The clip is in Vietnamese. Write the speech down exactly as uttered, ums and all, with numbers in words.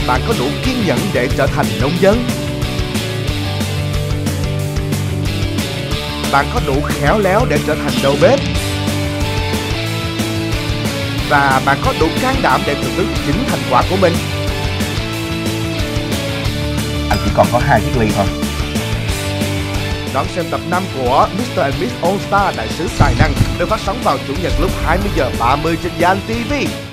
bạn có đủ kiên nhẫn để trở thành nông dân? Bạn có đủ khéo léo để trở thành đầu bếp? Và bạn có đủ can đảm để thưởng thức chính thành quả của mình? Anh chỉ còn có hai chiếc ly thôi. Đón xem tập năm của mít-tơ and Miss All Star Đại sứ Tài năng được phát sóng vào Chủ nhật lúc hai mươi giờ ba mươi trên Giang ti vi.